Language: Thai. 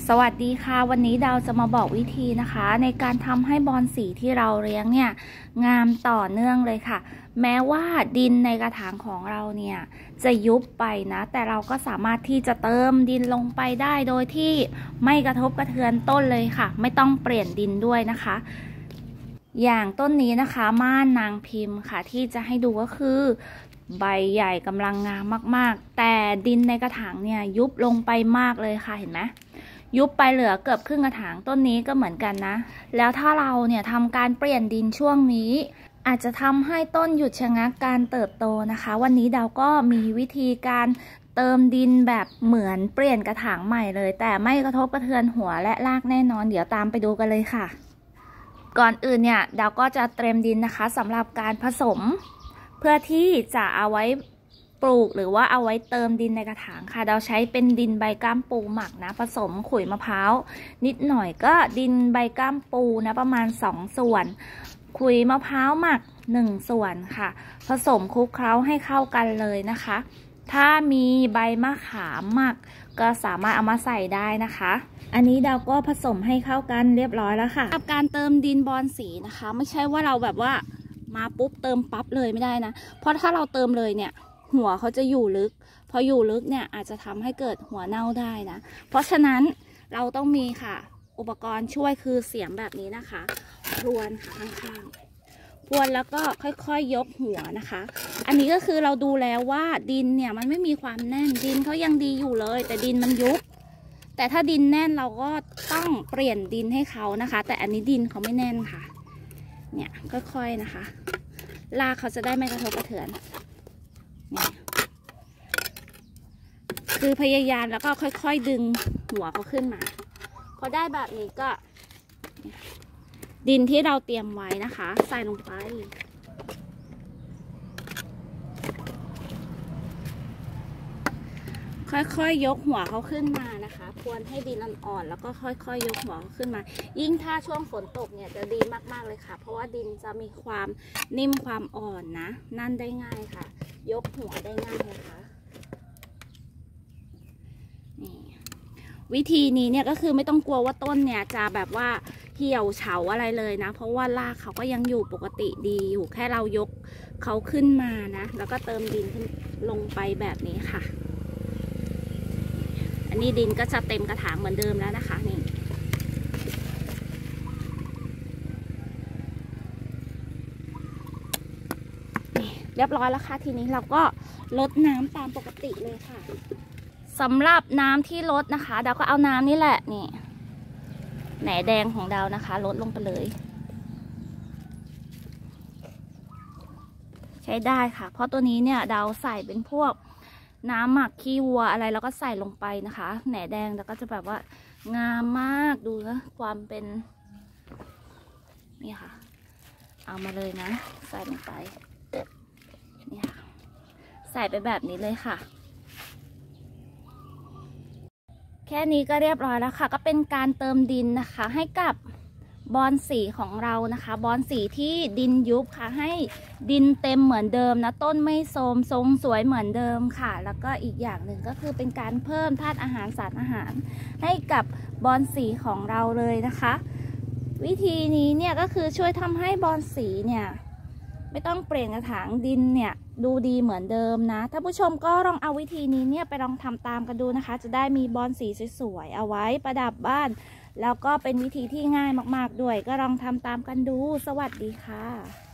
สวัสดีค่ะวันนี้ดาวจะมาบอกวิธีนะคะในการทำให้บอนสีที่เราเลี้ยงเนี่ยงามต่อเนื่องเลยค่ะแม้ว่าดินในกระถางของเราเนี่ยจะยุบไปนะแต่เราก็สามารถที่จะเติมดินลงไปได้โดยที่ไม่กระทบกระเทือนต้นเลยค่ะไม่ต้องเปลี่ยนดินด้วยนะคะอย่างต้นนี้นะคะม่านนางพิมพ์ค่ะที่จะให้ดูก็คือใบใหญ่กำลังงามมากๆแต่ดินในกระถางเนี่ยยุบลงไปมากเลยค่ะเห็นไหมยุบไปเหลือเกือบครึ่งกระถางต้นนี้ก็เหมือนกันนะแล้วถ้าเราเนี่ยทำการเปลี่ยนดินช่วงนี้อาจจะทำให้ต้นหยุดชะงักการเติบโตนะคะวันนี้ดาวก็มีวิธีการเติมดินแบบเหมือนเปลี่ยนกระถางใหม่เลยแต่ไม่กระทบกระเทือนหัวและรากแน่นอนเดี๋ยวตามไปดูกันเลยค่ะก่อนอื่นเนี่ยดาวก็จะเตรียมดินนะคะสำหรับการผสมเพื่อที่จะเอาไว้ปลูกหรือว่าเอาไว้เติมดินในกระถางค่ะเราใช้เป็นดินใบก้ามปูหมักนะผสมขุยมะพร้าวนิดหน่อยก็ดินใบก้ามปูนะประมาณ2ส่วนขุยมะพร้าวหมัก1ส่วนค่ะผสมคลุกเคล้าให้เข้ากันเลยนะคะถ้ามีใบมะขามหมักก็สามารถเอามาใส่ได้นะคะอันนี้เราก็ผสมให้เข้ากันเรียบร้อยแล้วค่ะกับการเติมดินบอนสีนะคะไม่ใช่ว่าเราแบบว่ามาปุ๊บเติมปั๊บเลยไม่ได้นะเพราะถ้าเราเติมเลยเนี่ยหัวเขาจะอยู่ลึกพออยู่ลึกเนี่ยอาจจะทำให้เกิดหัวเน่าได้นะเพราะฉะนั้นเราต้องมีค่ะอุปกรณ์ช่วยคือเสียมแบบนี้นะคะพรวนค่ะข้างๆพรวนแล้วก็ค่อยๆยกหัวนะคะอันนี้ก็คือเราดูแล้วว่าดินเนี่ยมันไม่มีความแน่นดินเขายังดีอยู่เลยแต่ดินมันยุบแต่ถ้าดินแน่นเราก็ต้องเปลี่ยนดินให้เขานะคะแต่อันนี้ดินเขาไม่แน่นค่ะเนี่ยค่อยๆนะคะรากเขาจะได้ไม่กระทบกระเทือนคือพยายามแล้วก็ค่อยๆดึงหัวเขาขึ้นมาพอได้แบบนี้ก็ดินที่เราเตรียมไว้นะคะใส่ลงไปค่อยๆยกหัวเขาขึ้นมานะคะพรวนให้ดินอ่อนๆแล้วก็ค่อยๆยกหัวเขาขึ้นมายิ่งถ้าช่วงฝนตกเนี่ยจะดีมากๆเลยค่ะเพราะว่าดินจะมีความนิ่มความอ่อนนะนั่นได้ง่ายค่ะยกหัวได้ง่ายนะคะวิธีนี้เนี่ยก็คือไม่ต้องกลัวว่าต้นเนี่ยจะแบบว่าเหี่ยวเฉาอะไรเลยนะเพราะว่ารากเขาก็ยังอยู่ปกติดีอยู่แค่เรายกเขาขึ้นมานะแล้วก็เติมดินขึ้นลงไปแบบนี้ค่ะอันนี้ดินก็จะเต็มกระถางเหมือนเดิมแล้วนะคะนี่เรียบร้อยแล้วค่ะทีนี้เราก็ลดน้ำตามปกติเลยค่ะสำหรับน้ำที่ลดนะคะดาวก็เอาน้ำนี่แหละนี่แหนแดงของดาวนะคะลดลงไปเลยใช้ได้ค่ะเพราะตัวนี้เนี่ยดาวใส่เป็นพวกน้ำหมักขี้วัวอะไรแล้วก็ใส่ลงไปนะคะแหนแดงแล้วก็จะแบบว่างามมากดูนะความเป็นนี่ค่ะเอามาเลยนะใส่ลงไปนี่ค่ะใส่ไปแบบนี้เลยค่ะแค่นี้ก็เรียบร้อยแล้วค่ะก็เป็นการเติมดินนะคะให้กับบอนสีของเรานะคะบอนสีที่ดินยุบค่ะให้ดินเต็มเหมือนเดิมนะต้นไม่โทรมทรงสวยเหมือนเดิมค่ะแล้วก็อีกอย่างหนึ่งก็คือเป็นการเพิ่มธาตุอาหารสารอาหารให้กับบอนสีของเราเลยนะคะวิธีนี้เนี่ยก็คือช่วยทำให้บอนสีเนี่ยไม่ต้องเปลี่ยนกระถางดินเนี่ยดูดีเหมือนเดิมนะท่านผู้ชมก็ลองเอาวิธีนี้เนี่ยไปลองทำตามกันดูนะคะจะได้มีบอนสีสวยๆเอาไว้ประดับบ้านแล้วก็เป็นวิธีที่ง่ายมากๆด้วยก็ลองทำตามกันดูสวัสดีค่ะ